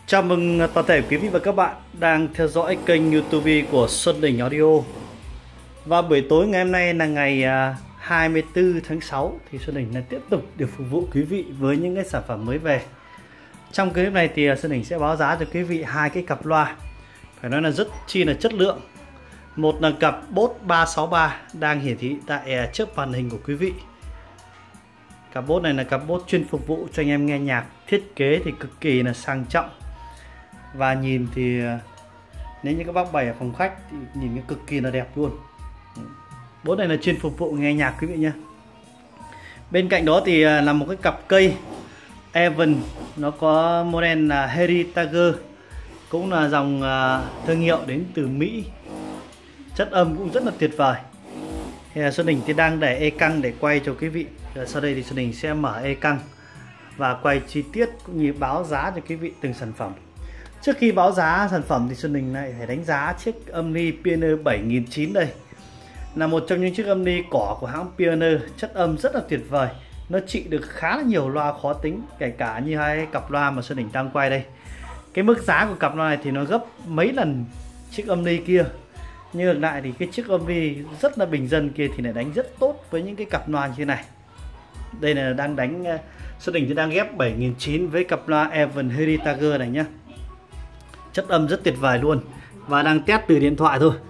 Chào mừng toàn thể quý vị và các bạn đang theo dõi kênh YouTube của Xuân Đình Audio. Và buổi tối ngày hôm nay là ngày 24 tháng 6 thì Xuân Đình tiếp tục được phục vụ quý vị với những cái sản phẩm mới về. Trong clip này thì Xuân Đình sẽ báo giá cho quý vị hai cái cặp loa phải nói là rất chi là chất lượng. Một là cặp Bose 363 đang hiển thị tại trước màn hình của quý vị. Cặp Bose này là cặp Bose chuyên phục vụ cho anh em nghe nhạc, thiết kế thì cực kỳ là sang trọng. Và nhìn thì nếu như các bác bày ở phòng khách thì nhìn cái cực kỳ là đẹp luôn. Bose này là chuyên phục vụ nghe nhạc quý vị nhé. Bên cạnh đó thì là một cái cặp cây Evans, nó có model là Heritage, cũng là dòng thương hiệu đến từ Mỹ. Chất âm cũng rất là tuyệt vời. Thì Xuân Đình thì đang để e căng để quay cho quý vị. Sau đây thì Xuân Đình sẽ mở e căng và quay chi tiết cũng như báo giá cho quý vị từng sản phẩm. Trước khi báo giá sản phẩm thì Xuân Đình lại phải đánh giá chiếc âm ly Pioneer 7900 đây. Là một trong những chiếc âm ly cỏ của hãng Pioneer, chất âm rất là tuyệt vời. Nó trị được khá là nhiều loa khó tính, kể cả như hai cặp loa mà Xuân Đình đang quay đây. Cái mức giá của cặp loa này thì nó gấp mấy lần chiếc âm ly kia. Nhưng ngược lại thì cái chiếc âm ly rất là bình dân kia thì lại đánh rất tốt với những cái cặp loa như thế này. Đây là đang đánh, Xuân Đình thì đang ghép 7900 với cặp loa Evans Heritage này nhá. Chất âm rất tuyệt vời luôn. Và đang test từ điện thoại thôi.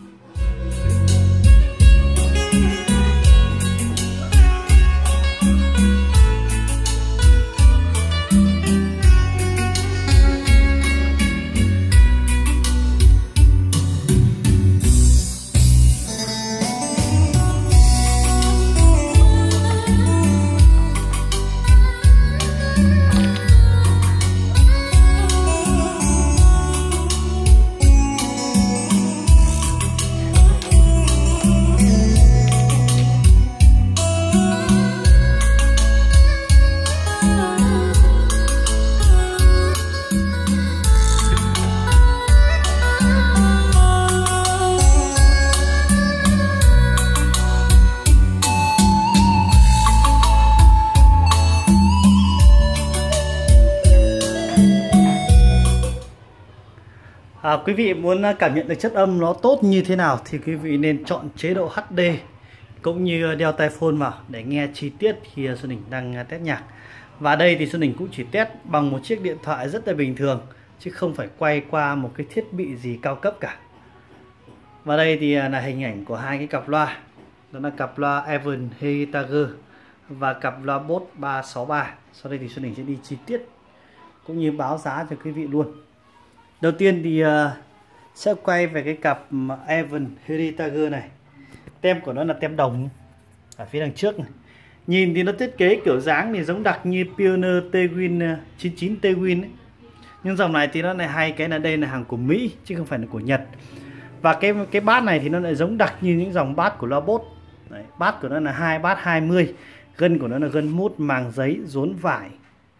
Quý vị muốn cảm nhận được chất âm nó tốt như thế nào thì quý vị nên chọn chế độ HD cũng như đeo tai phone vào để nghe chi tiết khi Xuân Đình đang test nhạc. Và đây thì Xuân Đình cũng chỉ test bằng một chiếc điện thoại rất là bình thường, chứ không phải quay qua một cái thiết bị gì cao cấp cả. Và đây thì là hình ảnh của hai cái cặp loa. Đó là cặp loa Evans Heritage và cặp loa Bose 363. Sau đây thì Xuân Đình sẽ đi chi tiết cũng như báo giá cho quý vị luôn. Đầu tiên thì sẽ quay về cái cặp Evans Heritage này. Tem của nó là tem đồng ở phía đằng trước này. Nhìn thì nó thiết kế kiểu dáng thì giống đặc như Pioneer Twin 99 Twin ấy. Nhưng dòng này thì nó lại hay cái là đây là hàng của Mỹ chứ không phải là của Nhật. Và cái bát này thì nó lại giống đặc như những dòng bát của loa Bose. Đấy, bát của nó là 2 bát 20. Gân của nó là gân mút màng giấy rốn vải.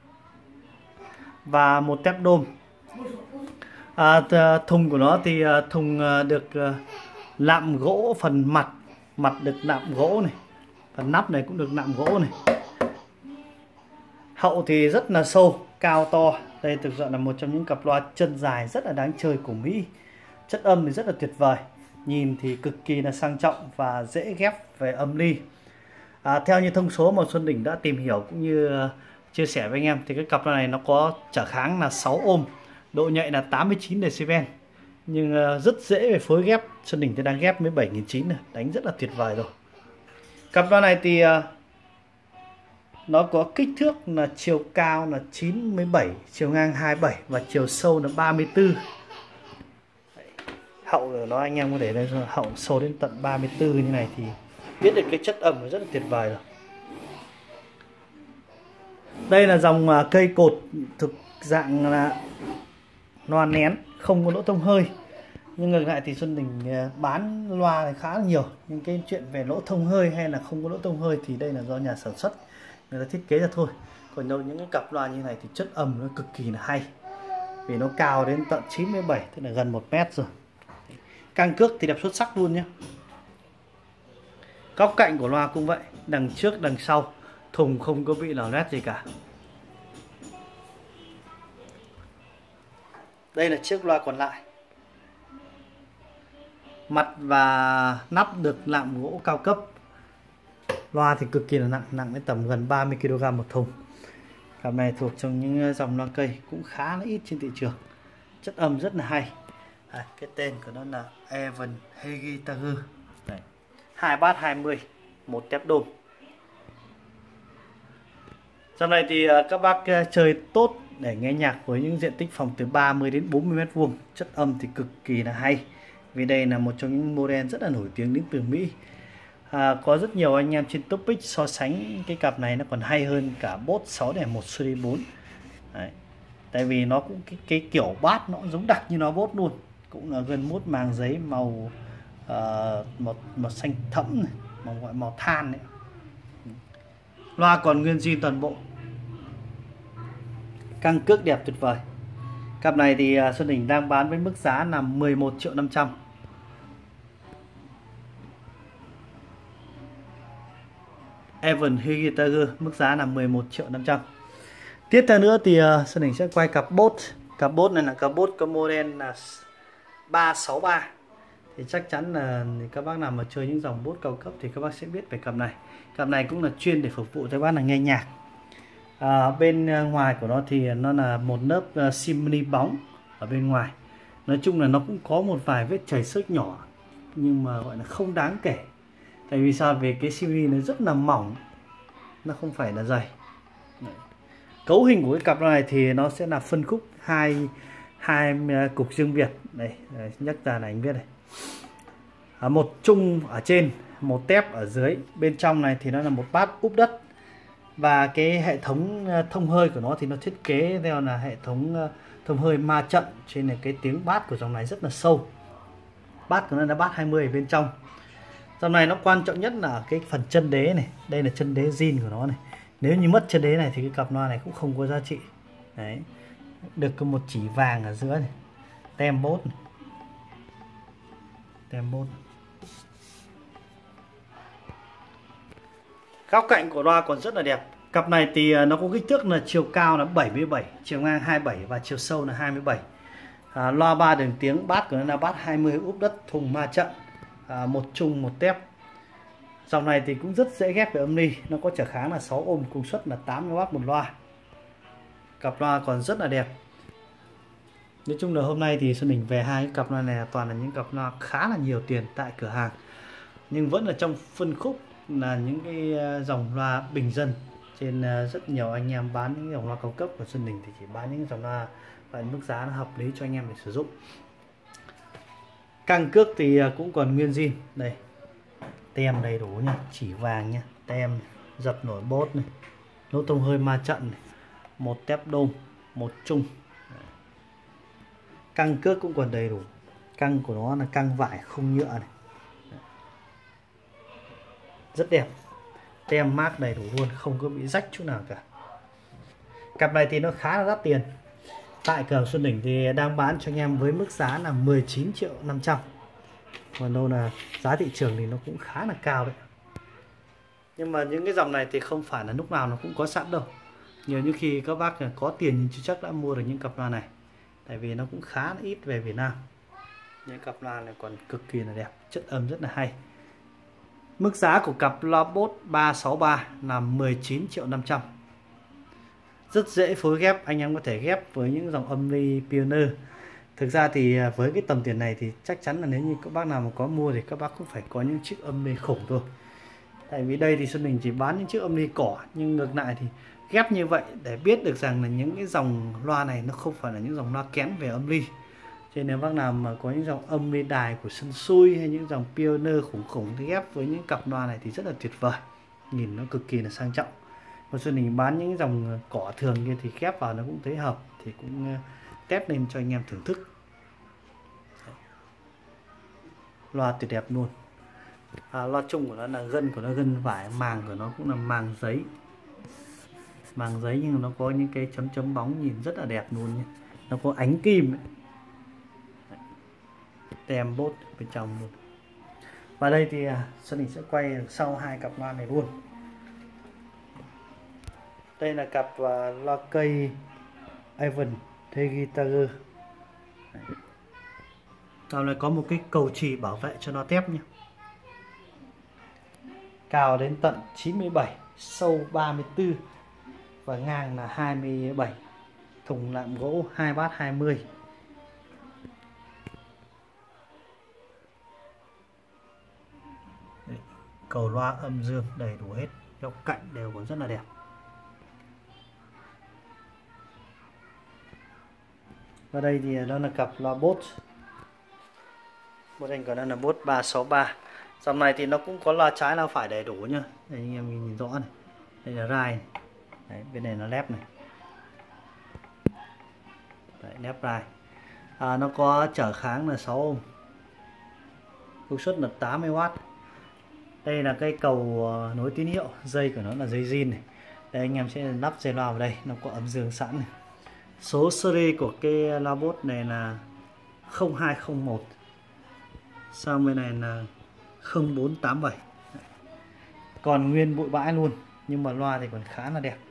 Và một tép đôm. Thùng của nó thì thùng được lạm gỗ, phần mặt được lạm gỗ này, phần nắp này cũng được lạm gỗ này. Hậu thì rất là sâu, cao to. Đây thực sự là một trong những cặp loa chân dài rất là đáng chơi của Mỹ. Chất âm thì rất là tuyệt vời, nhìn thì cực kỳ là sang trọng và dễ ghép về âm ly. Theo như thông số mà Xuân Đình đã tìm hiểu cũng như chia sẻ với anh em thì cái cặp loa này nó có trở kháng là 6 ohm. Độ nhạy là 89 decibel. Nhưng rất dễ về phối ghép. Xuân Đình thì đang ghép với 7900 này, đánh rất là tuyệt vời rồi. Cặp loa này thì nó có kích thước là chiều cao là 97, chiều ngang 27 và chiều sâu là 34. Hậu của nó anh em có để đây, hậu sâu đến tận 34 như này thì biết được cái chất âm nó rất là tuyệt vời rồi. Đây là dòng cây cột thực dạng là loa nén, không có lỗ thông hơi. Nhưng ngược lại thì Xuân Đình bán loa này khá là nhiều. Nhưng cái chuyện về lỗ thông hơi hay là không có lỗ thông hơi thì đây là do nhà sản xuất người ta thiết kế ra thôi. Còn đâu những cái cặp loa như này thì chất âm nó cực kỳ là hay. Vì nó cao đến tận 97, tức là gần 1 mét rồi. Căng cước thì đẹp xuất sắc luôn nhé. Góc cạnh của loa cũng vậy, đằng trước đằng sau thùng không có bị lở loét gì cả. Đây là chiếc loa còn lại. Mặt và nắp được làm gỗ cao cấp. Loa thì cực kỳ là nặng, nặng đến tầm gần 30 kg một thùng. Cặp này thuộc trong những dòng loa cây cũng khá là ít trên thị trường. Chất âm rất là hay. Cái tên của nó là Evan Hegi Tiger. 2 bass 20, một tép đôm. Dòng này thì các bác chơi tốt để nghe nhạc với những diện tích phòng từ 30 đến 40 m². Chất âm thì cực kỳ là hay. Vì đây là một trong những model rất là nổi tiếng đến từ Mỹ. Có rất nhiều anh em trên Topic so sánh cái cặp này nó còn hay hơn cả Boss 601 Series 4. Đấy. Tại vì nó cũng cái kiểu bass nó giống đặc như nó Boss luôn. Cũng là gần mút màng giấy màu màu xanh thẫm này, gọi màu than đấy. Loa còn nguyên zin toàn bộ. Căng cước đẹp tuyệt vời. Cặp này thì Xuân Đình đang bán với mức giá là 11.500.000. Evan Hegi Tiger mức giá là 11.500.000. Tiếp theo nữa thì Xuân Đình sẽ quay cặp Boss. Cặp Boss này là cặp Boss có model là 363. Thì chắc chắn là các bác nào mà chơi những dòng Boss cao cấp thì các bác sẽ biết về cặp này. Cặp này cũng là chuyên để phục vụ cho các bác là nghe nhạc. Bên ngoài của nó thì nó là một lớp simony bóng ở bên ngoài. Nói chung là nó cũng có một vài vết chảy xước nhỏ, nhưng mà gọi là không đáng kể. Tại vì sao? Vì cái simony nó rất là mỏng, nó không phải là dày. Cấu hình của cái cặp này thì nó sẽ là phân khúc hai cục riêng biệt. Đây, nhắc ra là anh biết này. Một chung ở trên, một tép ở dưới. Bên trong này thì nó là một bass úp đất. Và cái hệ thống thông hơi của nó thì nó thiết kế theo là hệ thống thông hơi ma trận, cho nên là cái tiếng bass của dòng này rất là sâu. Bass của nó là bass 20 ở bên trong. Dòng này nó quan trọng nhất là cái phần chân đế này. Đây là chân đế zin của nó này. Nếu như mất chân đế này thì cái cặp loa này cũng không có giá trị. Đấy. Được có một chỉ vàng ở giữa này. Tem Boss này. Tem Boss. Góc cạnh của loa còn rất là đẹp. Cặp này thì nó có kích thước là chiều cao là 77, chiều ngang 27 và chiều sâu là 27. Loa 3 đường tiếng, bass của nó là bass 20 úp đất thùng ma trận. Một chung một tép. Dòng này thì cũng rất dễ ghép về âm ly. Nó có trở kháng là 6 ohm, công suất là 80W một loa. Cặp loa còn rất là đẹp. Nói chung là hôm nay thì Xuân Đình về hai cái cặp loa này toàn là những cặp loa khá là nhiều tiền tại cửa hàng, nhưng vẫn là trong phân khúc là những cái dòng loa bình dân. Trên rất nhiều anh em bán những dòng loa cao cấp của Xuân Đình thì chỉ bán những dòng loa và mức giá nó hợp lý cho anh em để sử dụng. Căng cước thì cũng còn nguyên zin. Đây, tem đầy đủ nha, chỉ vàng nha, tem dập nổi Boss này, lỗ thông hơi ma trận này, một tép đôm, một chung. Căng cước cũng còn đầy đủ. Căng của nó là căng vải không nhựa này, rất đẹp. Tem mác đầy đủ luôn, không có bị rách chút nào cả. Cặp này thì nó khá là đắt tiền. Tại cửa Xuân Đình thì đang bán cho anh em với mức giá là 19.500.000. Còn đâu là giá thị trường thì nó cũng khá là cao đấy. Nhưng mà những cái dòng này thì không phải là lúc nào nó cũng có sẵn đâu. Nhiều như khi các bác có tiền nhưng chưa chắc đã mua được những cặp loa này. Tại vì nó cũng khá là ít về Việt Nam. Những cặp loa này còn cực kỳ là đẹp, chất âm rất là hay. Mức giá của cặp loa Boss 363 là 19.500.000. Rất dễ phối ghép, anh em có thể ghép với những dòng âm ly Pioneer. Thực ra thì với cái tầm tiền này thì chắc chắn là nếu như các bác nào mà có mua thì các bác cũng phải có những chiếc âm ly khủng thôi. Tại vì đây thì Xuân Đình chỉ bán những chiếc âm ly cỏ, nhưng ngược lại thì ghép như vậy để biết được rằng là những cái dòng loa này nó không phải là những dòng loa kén về âm ly. Cho nên nếu bác nào mà có những dòng âm ly đài của Sân Xui hay những dòng Pioneer khủng thì ghép với những cặp loa này thì rất là tuyệt vời, nhìn nó cực kỳ là sang trọng. Còn Xuân Đình bán những dòng cỏ thường kia thì ghép vào nó cũng thấy hợp, thì cũng test lên cho anh em thưởng thức. Loa tuyệt đẹp luôn. Loa chung của nó là gân của nó gân vải, màng của nó cũng là màng giấy. Màng giấy nhưng nó có những cái chấm chấm bóng nhìn rất là đẹp luôn nhé. Nó có ánh kim ấy. Tem Boss bên trong luôn. Và đây thì Xuân Đình sẽ quay sau hai cặp loa này luôn. Đây là cặp loa cây Evan Hegi Tiger Sau này có một cái cầu chì bảo vệ cho nó tép nhé. Cao đến tận 97, sâu 34 và ngang là 27. Thùng lạm gỗ 2 bát 20. Đấy, cầu loa âm dương đầy đủ hết, góc cạnh đều còn rất là đẹp. Và đây thì nó là cặp loa Bose. Một anh còn đang là Bose 363. Dòng này thì nó cũng có loa trái loa phải đầy đủ nhá. Đây anh em nhìn rõ này. Đây là rai này. Đấy, bên này nó lép này. Đấy, lép rai. Nó có trở kháng là 6 ohm. Công suất là 80W. Đây là cái cầu nối tín hiệu, dây của nó là dây zin này. Đây anh em sẽ lắp dây loa vào đây, nó có âm dương sẵn này. Số series của cái loa Bose này là 0201. Sang bên này là 0487. Còn nguyên bụi bãi luôn, nhưng mà loa thì còn khá là đẹp.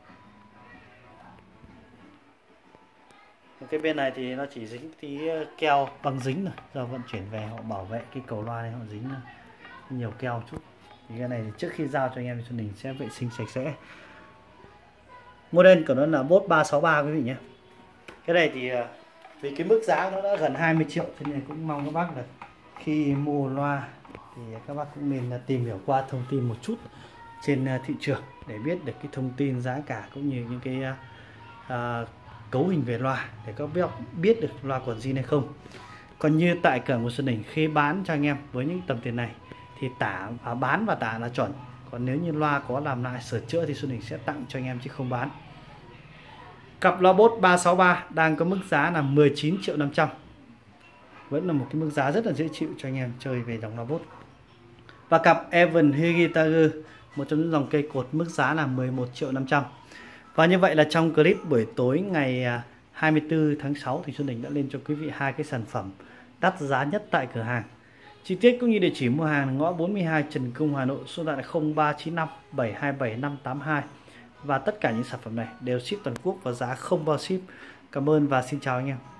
Cái bên này thì nó chỉ dính tí keo băng dính rồi, giờ vận chuyển về họ bảo vệ cái cầu loa này, họ dính nhiều keo chút. Thì cái này thì trước khi giao cho anh em thì Xuân Đình sẽ vệ sinh sạch sẽ. Model của nó là Bose 363 quý vị nhé. Cái này thì vì cái mức giá nó đã gần 20 triệu cho nên cũng mong các bác là khi mua loa thì các bác cũng nên tìm hiểu qua thông tin một chút trên thị trường để biết được cái thông tin giá cả cũng như những cái cấu hình về loa để các bác biết được loa còn zin hay không. Còn như tại cửa của Xuân Đình khi bán cho anh em với những tầm tiền này thì bán và tả là chuẩn. Còn nếu như loa có làm lại sửa chữa thì Xuân Đình sẽ tặng cho anh em chứ không bán. Cặp loa Bose 363 đang có mức giá là 19.500.000. Vẫn là một cái mức giá rất là dễ chịu cho anh em chơi về dòng loa Bose. Và cặp Evans Higitaru, một trong những dòng cây cột, mức giá là 11.500.000. Và như vậy là trong clip buổi tối ngày 24 tháng 6 thì Xuân Đình đã lên cho quý vị hai cái sản phẩm đắt giá nhất tại cửa hàng. Chi tiết cũng như địa chỉ mua hàng là ngõ 42 Trần Cung, Hà Nội, số điện thoại 0395 727 582. Và tất cả những sản phẩm này đều ship toàn quốc và giá không bao ship. Cảm ơn và xin chào anh em.